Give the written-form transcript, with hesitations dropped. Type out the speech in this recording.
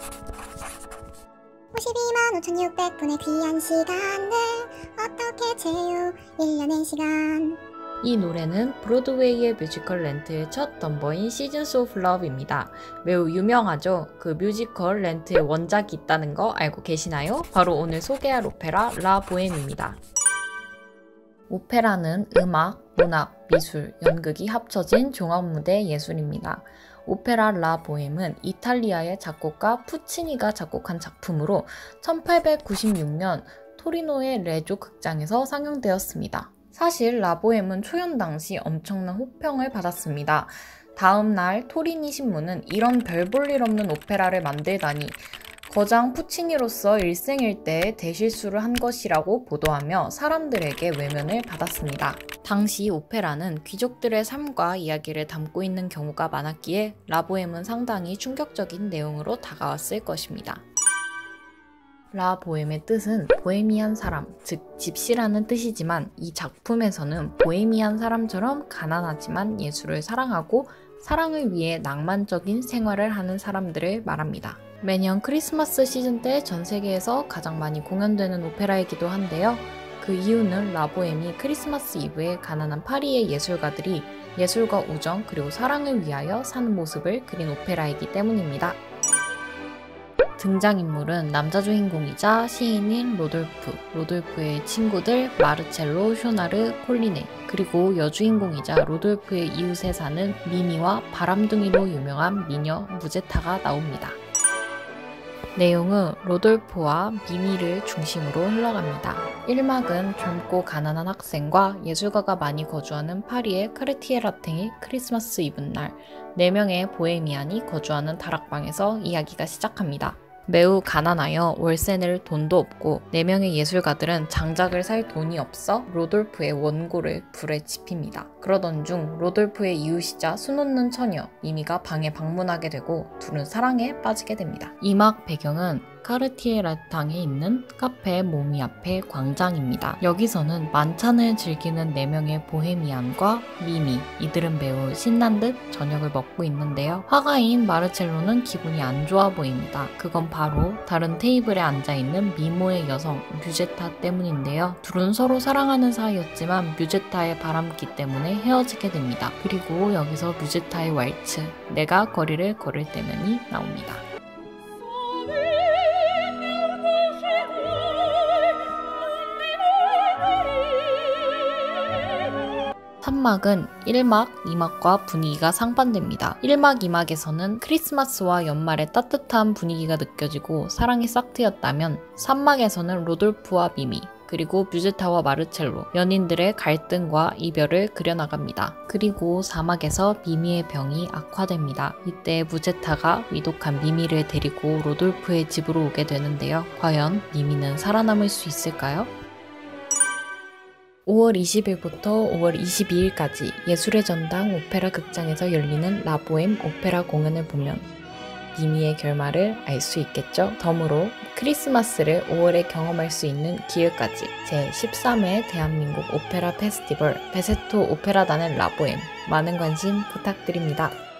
52만 5,600분의 귀한 시간을 어떻게 채우 1년의 시간. 이 노래는 브로드웨이의 뮤지컬 렌트의 첫 넘버인 Seasons of Love입니다. 매우 유명하죠? 그 뮤지컬 렌트의 원작이 있다는 거 알고 계시나요? 바로 오늘 소개할 오페라 라 보엠입니다. 오페라는 음악, 문학, 미술, 연극이 합쳐진 종합무대 예술입니다. 오페라 라 보엠은 이탈리아의 작곡가 푸치니가 작곡한 작품으로 1896년 토리노의 레조 극장에서 상영되었습니다. 사실 라 보엠은 초연 당시 엄청난 호평을 받았습니다. 다음 날 토리니 신문은 이런 별 볼 일 없는 오페라를 만들다니 거장 푸치니로서 일생일대의 대실수를 한 것이라고 보도하며 사람들에게 외면을 받았습니다. 당시 오페라는 귀족들의 삶과 이야기를 담고 있는 경우가 많았기에 라 보엠은 상당히 충격적인 내용으로 다가왔을 것입니다. 라 보엠의 뜻은 보헤미안 사람, 즉 집시라는 뜻이지만 이 작품에서는 보헤미안 사람처럼 가난하지만 예술을 사랑하고 사랑을 위해 낭만적인 생활을 하는 사람들을 말합니다. 매년 크리스마스 시즌 때 전 세계에서 가장 많이 공연되는 오페라이기도 한데요. 그 이유는 라 보엠이 크리스마스 이브에 가난한 파리의 예술가들이 예술과 우정 그리고 사랑을 위하여 사는 모습을 그린 오페라이기 때문입니다. 등장인물은 남자 주인공이자 시인인 로돌프, 로돌프의 친구들 마르첼로, 쇼나르, 콜리네, 그리고 여주인공이자 로돌프의 이웃에 사는 미미와 바람둥이로 유명한 미녀 무제타가 나옵니다. 내용은 로돌프와 미미를 중심으로 흘러갑니다. 1막은 젊고 가난한 학생과 예술가가 많이 거주하는 파리의 카르티에라탱의 크리스마스 이브날 4명의 보헤미안이 거주하는 다락방에서 이야기가 시작합니다. 매우 가난하여 월세 낼 돈도 없고 4명의 예술가들은 장작을 살 돈이 없어 로돌프의 원고를 불에 지핍니다. 그러던 중 로돌프의 이웃이자 수놓는 처녀 미미가 방에 방문하게 되고 둘은 사랑에 빠지게 됩니다. 2막 배경은 카르티에라탕에 있는 카페 모미 앞의 광장입니다. 여기서는 만찬을 즐기는 4명의 보헤미안과 미미, 이들은 매우 신난 듯 저녁을 먹고 있는데요. 화가인 마르첼로는 기분이 안 좋아 보입니다. 그건 바로 다른 테이블에 앉아있는 미모의 여성 뮤제타 때문인데요. 둘은 서로 사랑하는 사이였지만 뮤제타의 바람기 때문에 헤어지게 됩니다. 그리고 여기서 뮤제타의 왈츠, 내가 거리를 걸을 때면이 나옵니다. 3막은 1막, 2막과 분위기가 상반됩니다. 1막, 2막에서는 크리스마스와 연말의 따뜻한 분위기가 느껴지고 사랑이 싹 트였다면 3막에서는 로돌프와 미미, 그리고 뮤제타와 마르첼로, 연인들의 갈등과 이별을 그려나갑니다. 그리고 4막에서 미미의 병이 악화됩니다. 이때 뮤제타가 위독한 미미를 데리고 로돌프의 집으로 오게 되는데요. 과연 미미는 살아남을 수 있을까요? 5월 20일부터 5월 22일까지 예술의 전당 오페라 극장에서 열리는 라 보엠 오페라 공연을 보면 미미의 결말을 알 수 있겠죠? 덤으로 크리스마스를 5월에 경험할 수 있는 기회까지 제13회 대한민국 오페라 페스티벌 베세토 오페라단의 라 보엠 많은 관심 부탁드립니다.